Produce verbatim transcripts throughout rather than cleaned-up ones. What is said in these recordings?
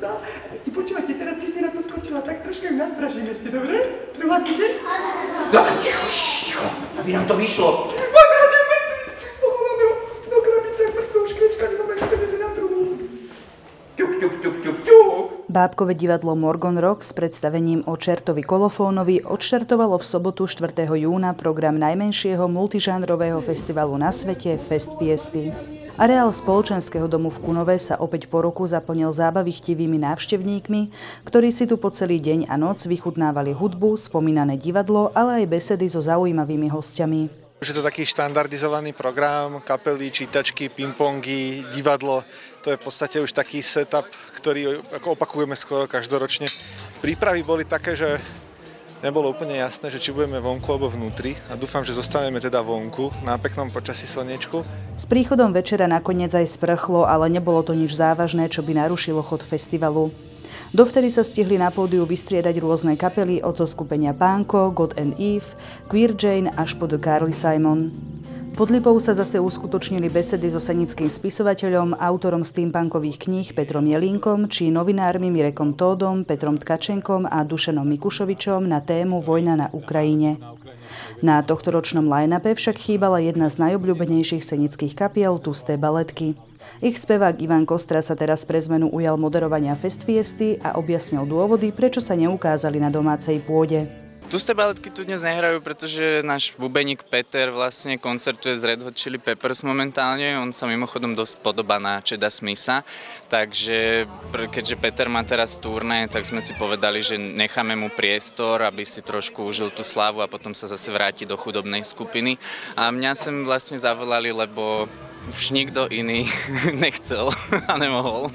dievčatá. A ty počúvate, teraz keď mi na to skočila, tak trošku ju nastražím ešte, dobre? Súhlasíte? No, ticho, ticho, aby nám to vyšlo. Pagrade, pochováme ho do krabice mŕtvého škriečka, nemáme peniaze na druhu. Ťuk, ťuk, ťuk, ťuk, ťuk. Bábkové divadlo Morgan Rock s predstavením o Čertovi Kolofónovi odštartovalo v sobotu štvrtého júna program najmenšieho multižánrového festivalu na svete Fest Fiesty. Areál spoločenského domu v Kunove sa opäť po roku zaplnil zábavy-chtivými návštevníkmi, ktorí si tu po celý deň a noc vychutnávali hudbu, spomínané divadlo, ale aj besedy so zaujímavými hostiami. Už je to taký štandardizovaný program, kapely, čítačky, pingpongy, divadlo. To je v podstate už taký setup, ktorý ako opakujeme skoro každoročne. Prípravy boli také, že nebolo úplne jasné, že či budeme vonku alebo vnútri a dúfam, že zostaneme teda vonku na peknom počasí slniečku. S príchodom večera nakoniec aj sprchlo, ale nebolo to nič závažné, čo by narušilo chod festivalu. Dovtedy sa stihli na pódiu vystriedať rôzne kapely od zoskupenia Pánko, God and Eve, Queer Jane až po The Carly Simon. Pod Lipou sa zase uskutočnili besedy so senickým spisovateľom, autorom steampunkových kníh Petrom Jelínkom či novinármi Mirekom Tódom, Petrom Tkačenkom a Dušanom Mikušovičom na tému Vojna na Ukrajine. Na tohtoročnom line-upe však chýbala jedna z najobľúbenejších senických kapiel, Tusté baletky. Ich spevák Ivan Kostra sa teraz pre zmenu ujal moderovania Fest Fiesty a objasnil dôvody, prečo sa neukázali na domácej pôde. Tusté baletky tu dnes nehrajú, pretože náš bubeník Peter vlastne koncertuje z Red Hot Chili Peppers momentálne. On sa mimochodom dosť podobá na Chada Smitha, takže keďže Peter má teraz turné, tak sme si povedali, že necháme mu priestor, aby si trošku užil tú slávu a potom sa zase vráti do chudobnej skupiny. A mňa sem vlastne zavolali, lebo už nikto iný nechcel a nemohol.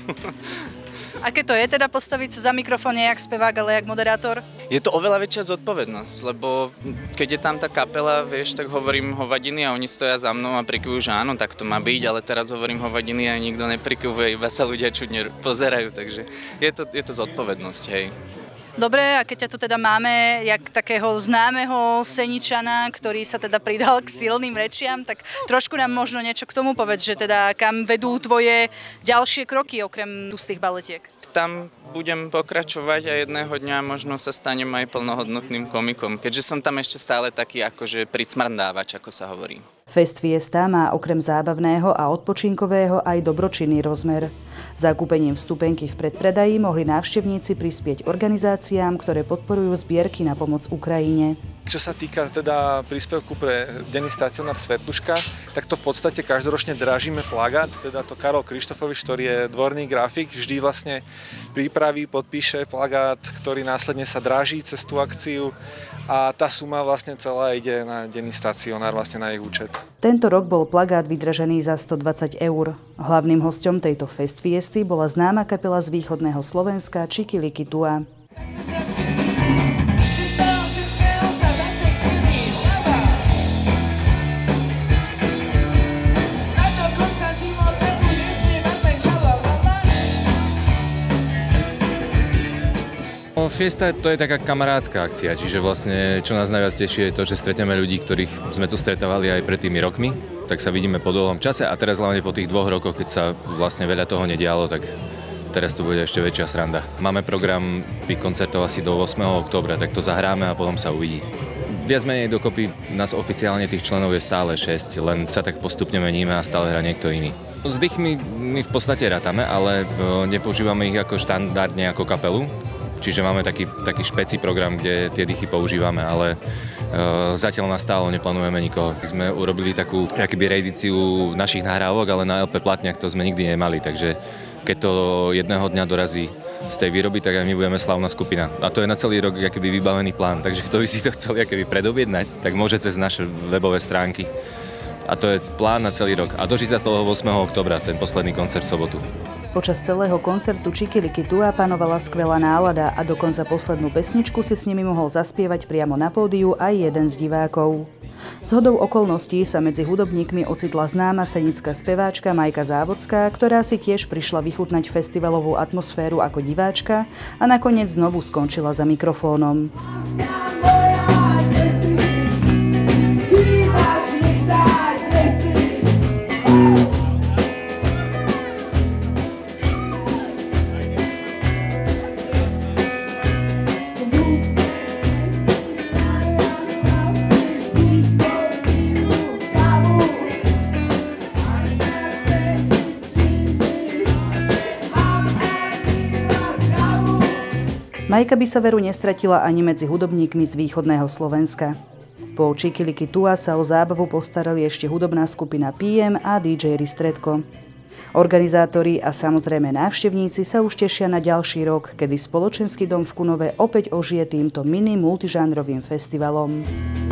Aké to je teda postaviť sa za mikrofón nie jak spevák, ale jak moderátor? Je to oveľa väčšia zodpovednosť, lebo keď je tam tá kapela, vieš, tak hovorím hovadiny a oni stoja za mnou a prikyvujú, že áno, tak to má byť, ale teraz hovorím hovadiny a nikto neprikyvuje, iba sa ľudia čudne pozerajú, takže je to, je to zodpovednosť, hej. Dobre, a keď ťa tu teda máme, jak takého známeho Seničana, ktorý sa teda pridal k silným rečiam, tak trošku nám možno niečo k tomu povedz, že teda kam vedú tvoje ďalšie kroky okrem tustých baletiek? Tam budem pokračovať a jedného dňa možno sa stanem aj plnohodnotným komikom, keďže som tam ešte stále taký akože pricmrdávač, ako sa hovorí. Fest Fiesta má okrem zábavného a odpočinkového aj dobročinný rozmer. Zakúpením vstupenky v predpredaji mohli návštevníci prispieť organizáciám, ktoré podporujú zbierky na pomoc Ukrajine. Čo sa týka teda príspevku pre denný stacionár Svetluška, tak to v podstate každoročne dražíme plagát, teda to Karol Krištofovič, ktorý je dvorný grafik, vždy vlastne pripraví, podpíše plagát, ktorý následne sa draží cez tú akciu a tá suma vlastne celá ide na denný stacionár, vlastne na ich účet. Tento rok bol plagát vydražený za stodvadsať eur. Hlavným hosťom tejto Fest Fiesty bola známa kapela z východného Slovenska Čikiliky Tua. Fiesta to je taká kamarádska akcia, čiže vlastne čo nás najviac teší je to, že stretneme ľudí, ktorých sme tu stretávali aj pred tými rokmi, tak sa vidíme po dlhom čase a teraz hlavne po tých dvoch rokoch, keď sa vlastne veľa toho nedialo, tak teraz tu bude ešte väčšia sranda. Máme program tých koncertov asi do ôsmeho októbra, tak to zahráme a potom sa uvidí. Viac menej dokopy nás oficiálne tých členov je stále šesť, len sa tak postupne meníme a stále hrá niekto iný. S dýchmi my v podstate rátame, ale nepoužívame ich ako štandardne ako kapelu. Čiže máme taký, taký špeci program, kde tie dýchy používame, ale uh, zatiaľ na stálo neplánujeme nikoho. Sme urobili takú akýby reedíciu našich nahrávok, ale na el pé platniach to sme nikdy nemali, takže keď to jedného dňa dorazí z tej výroby, tak aj my budeme slávna skupina. A to je na celý rok akýby vybavený plán, takže kto by si to chcel akýby predobjednať, tak môže cez naše webové stránky. A to je plán na celý rok. A do tridsiateho ôsmeho októbra, ten posledný koncert v sobotu. Počas celého koncertu Čikiliky Tua panovala skvelá nálada a dokonca poslednú pesničku si s nimi mohol zaspievať priamo na pódiu aj jeden z divákov. Zhodou okolností sa medzi hudobníkmi ocitla známa senická speváčka Majka Závodská, ktorá si tiež prišla vychutnať festivalovú atmosféru ako diváčka a nakoniec znovu skončila za mikrofónom. Majka by sa veru nestratila ani medzi hudobníkmi z východného Slovenska. Po Čikiliki Tua sa o zábavu postarali ešte hudobná skupina pé em a dý džej Ristretko. Organizátori a samozrejme návštevníci sa už tešia na ďalší rok, kedy spoločenský dom v Kunove opäť ožije týmto mini multižánrovým festivalom.